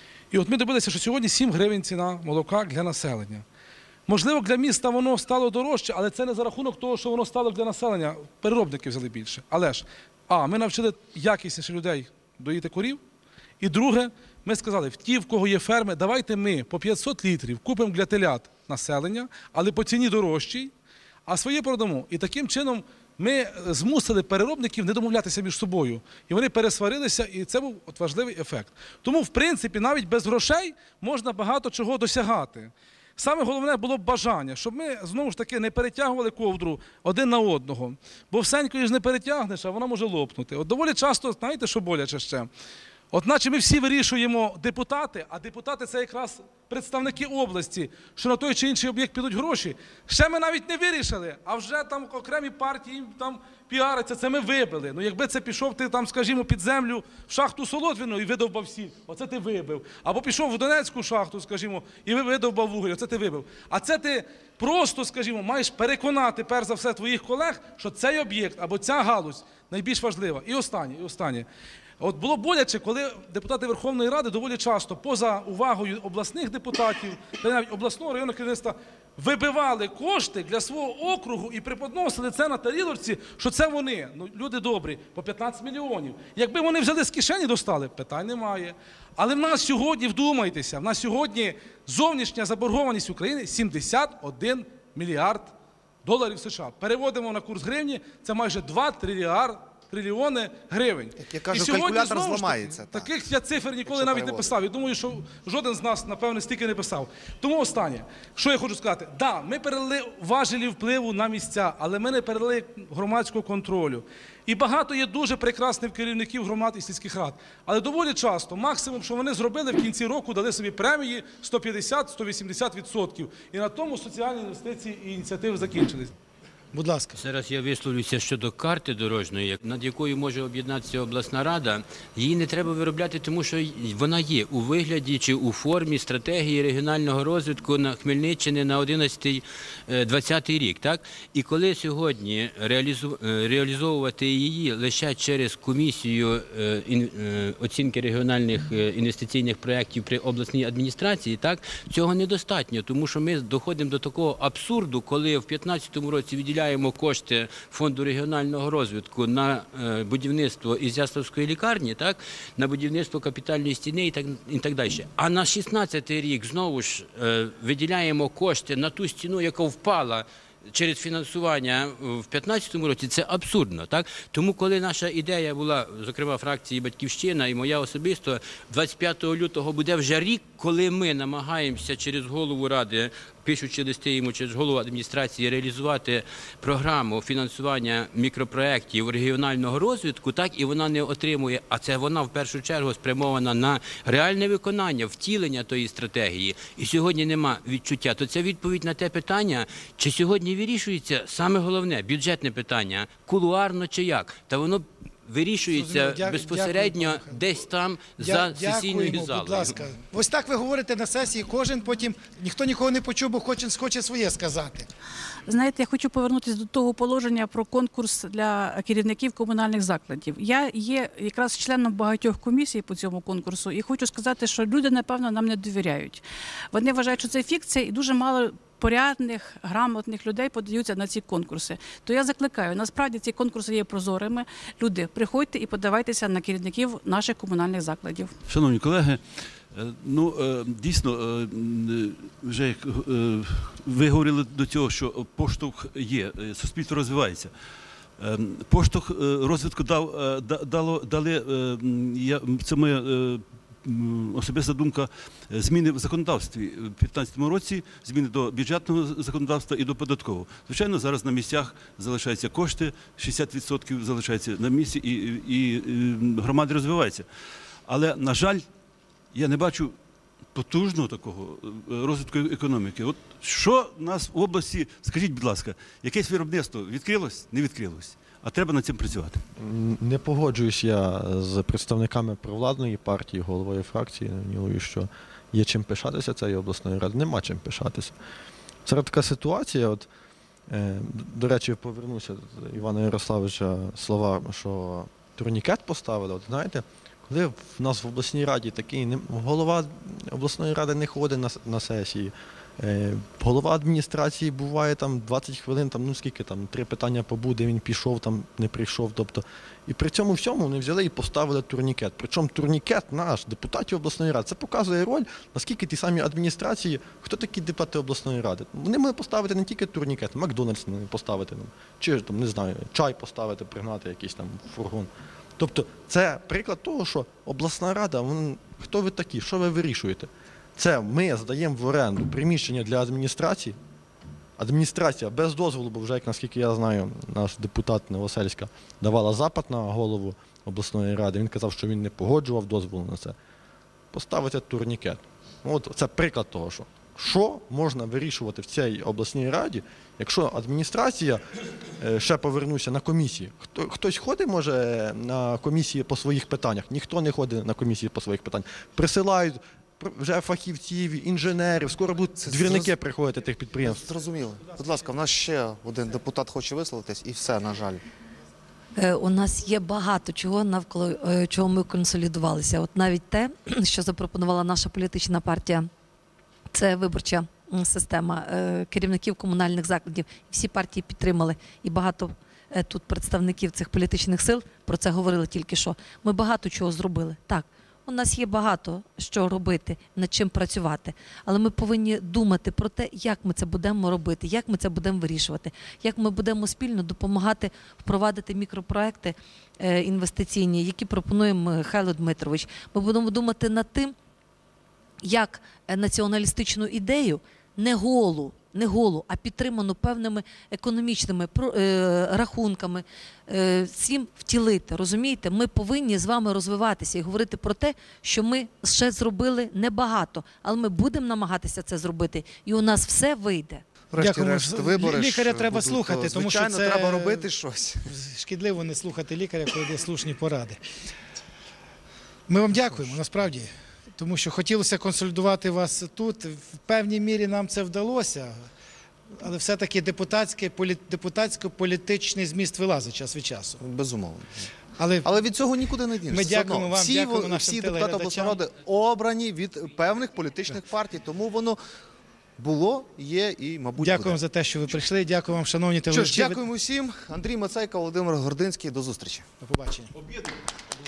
І от ми добилися, що сьогодні сім гривень ціна молока для населення. Можливо, для міста воно стало дорожче, але це не за рахунок того, що воно стало для населення. Переробники взяли більше. Але ж, а, ми навчили якісніше людей доїти корів. І друге, ми сказали, в ті, в кого є ферми, давайте ми по п'ятсот літрів купимо для телят населення, але по ціні дорожчій, а своє продамо. І таким чином ми змусили переробників не домовлятися між собою. І вони пересварилися, і це був от важливий ефект. Тому, в принципі, навіть без грошей можна багато чого досягати. Саме головне було б бажання, щоб ми, знову ж таки, не перетягували ковдру один на одного. Бо всенькою ж не перетягнеш, а вона може лопнути. От доволі часто, знаєте, що боляче ще? От наче ми всі вирішуємо депутати, а депутати – це якраз представники області, що на той чи інший об'єкт підуть гроші. Ще ми навіть не вирішили, а вже там окремі партії там піаряться, це ми вибили. Ну якби це пішов ти там, скажімо, під землю в шахту Солотвіну і видовбав всіх, оце ти вибив. Або пішов в Донецьку шахту, скажімо, і видовбав вугілля, оце ти вибив. А це ти просто, скажімо, маєш переконати, перш за все, твоїх колег, що цей об'єкт або ця галузь найбільш важлива. І останнє, і останнє. От було боляче, коли депутати Верховної Ради доволі часто, поза увагою обласних депутатів, та навіть обласного районного керівництва, вибивали кошти для свого округу і преподносили це на тарілочці, що це вони, ну, люди добрі, по п'ятнадцять мільйонів. Якби вони взяли з кишені, достали, питань немає. Але в нас сьогодні, вдумайтеся, в нас сьогодні зовнішня заборгованість України сімдесят один мільярд доларів США. Переводимо на курс гривні, це майже два трильярди трильйони гривень. Як я кажу, І сьогодні, калькулятор знову ж таки, зламається, так. Таких я цифр ніколи Якщо навіть не переводити. писав. Я думаю, що жоден з нас, напевне, стільки не писав. Тому останнє, що я хочу сказати. Да, ми перелили важелі впливу на місця, але ми не перелили громадського контролю. І багато є дуже прекрасних керівників громад і сільських рад. Але доволі часто, максимум, що вони зробили в кінці року, дали собі премії сто п'ятдесят - сто вісімдесят відсотків. І на тому соціальні інвестиції і ініціативи закінчились. Будь ласка. Зараз я висловлюся щодо карти дорожньої, над якою може об'єднатися обласна рада. Її не треба виробляти, тому що вона є у вигляді чи у формі стратегії регіонального розвитку на Хмельниччини на одинадцятий - двадцятий рік. Так? І коли сьогодні реалізу- реалізовувати її лише через комісію е, ін- е, оцінки регіональних е, інвестиційних проєктів при обласній адміністрації, так, цього недостатньо, тому що ми доходимо до такого абсурду, коли в дві тисячі п'ятнадцятому році відділяємо кошти Фонду регіонального розвитку на е, будівництво Ізяславської лікарні, так, на будівництво капітальної стіни і так, і так далі. А на шістнадцятий рік знову ж е, виділяємо кошти на ту стіну, яка впала через фінансування в п'ятнадцятому році, це абсурдно. Так? Тому коли наша ідея була, зокрема фракції «Батьківщина» і моя особисто, двадцять п'ятого лютого буде вже рік, коли ми намагаємося через голову ради, пишучи листи йому через голову адміністрації, реалізувати програму фінансування мікропроєктів регіонального розвитку, так, і вона не отримує, а це вона в першу чергу спрямована на реальне виконання, втілення тої стратегії, і сьогодні нема відчуття, то це відповідь на те питання, чи сьогодні вирішується саме головне, бюджетне питання, кулуарно чи як, та воно вирішується Зрозуміло. Дя- безпосередньо дякую, пане десь там Дя- за сесійною дякуємо, залою. будь ласка. Ось так ви говорите на сесії, кожен потім, ніхто нікого не почув, бо хоче, хоче своє сказати. Знаєте, я хочу повернутися до того положення про конкурс для керівників комунальних закладів. Я є якраз членом багатьох комісій по цьому конкурсу і хочу сказати, що люди, напевно, нам не довіряють. Вони вважають, що це фікція і дуже мало порядних, грамотних людей подаються на ці конкурси. То я закликаю, насправді ці конкурси є прозорими. Люди, приходьте і подавайтеся на керівників наших комунальних закладів. Шановні колеги, е, ну е, дійсно, е, м, вже як е, ви говорили до цього, що поштовх є, е, суспільство розвивається. Е, Поштовх е, розвитку дав, е, да- дало, дали, е, м, я, це моя е, м, особиста думка, е, зміни в законодавстві. В дві тисячі п'ятнадцятому році зміни до бюджетного законодавства і до податкового. Звичайно, зараз на місцях залишаються кошти, шістдесят відсотків залишається на місці, і, і, і громади розвиваються. Але, на жаль, я не бачу потужного такого е, розвитку економіки. От що в нас в області, скажіть, будь ласка, якесь виробництво відкрилось, не відкрилось, а треба над цим працювати. Не погоджуюсь я з представниками провладної партії, головою фракції Нілою, що є чим пишатися цієї обласної ради. Нема чим пишатися. Зараз така ситуація, от, е, до речі, повернуся до Івана Ярославовича слова, що турнікет поставили. От, знаєте, коли в нас в обласній раді такий, не- голова обласної ради не ходить на, с- на сесії, Е, голова адміністрації буває там двадцять хвилин, там, ну скільки там, три питання побуде, він пішов, там не прийшов. Тобто, і при цьому всьому вони взяли і поставили турнікет. Причому турнікет наш, депутатів обласної ради, це показує роль, наскільки ті самі адміністрації, хто такі депутати обласної ради. Вони могли поставити не тільки турнікет, Макдональдс могли поставити, там, чи там, не знаю, чай поставити, пригнати якийсь там фургон. Тобто це приклад того, що обласна рада, вон, хто ви такі, що ви вирішуєте? Це ми здаємо в оренду приміщення для адміністрації. Адміністрація без дозволу, бо вже, як наскільки я знаю, наш депутат Новосельська давала запит на голову обласної ради. Він казав, що він не погоджував дозволу на це. Поставити турнікет. От це приклад того, що що можна вирішувати в цій обласній раді, якщо адміністрація, е, ще повернуся на комісії. Хто, хтось ходить, може, на комісії по своїх питаннях? Ніхто не ходить на комісії по своїх питаннях. Присилають вже фахівців, інженерів, скоро будуть Це двірники зроз- приходити тих підприємств. Зрозуміло. Будь ласка, в нас ще один депутат хоче висловитись, і все, на жаль. Е, У нас є багато чого, навколо е, чого ми консолідувалися. От навіть те, що запропонувала наша політична партія, це виборча м, система е, керівників комунальних закладів. Всі партії підтримали, і багато е, тут представників цих політичних сил про це говорили тільки що. Ми багато чого зробили. Так, У нас є багато що робити, над чим працювати, але ми повинні думати про те, як ми це будемо робити, як ми це будемо вирішувати, як ми будемо спільно допомагати впровадити мікропроекти е, інвестиційні, які пропонує Михайло Дмитрович. Ми будемо думати над тим, як націоналістичну ідею не голу, не голу, а підтриману певними економічними е, рахунками, е, всім втілити. Розумієте, ми повинні з вами розвиватися і говорити про те, що ми ще зробили небагато, але ми будемо намагатися це зробити, і у нас все вийде. Врешті-решт, Дякую. вибори ж Лікаря треба будуть, слухати, то, тому що звичайно, це треба робити щось. Шкідливо не слухати лікаря, коли дає слушні поради. Ми вам дякуємо, насправді, тому що хотілося консолідувати вас тут. В певній мірі нам це вдалося, але все-таки депутатський, полі- депутатсько-політичний зміст вилазить час від часу. Безумовно. Але, Але від цього нікуди не дінешся. Ми Все дякуємо одно. вам, всі, дякуємо во- нашим всі депутати телеглядачам. обласної ради обрані від певних політичних партій, тому воно було, є і, мабуть, дякуємо буде. за те, що ви прийшли. Дякую вам, шановні Що ж, телеглядачі. дякуємо всім. Андрій Мацайко, Володимир Гординський. До зустрічі. До побачення.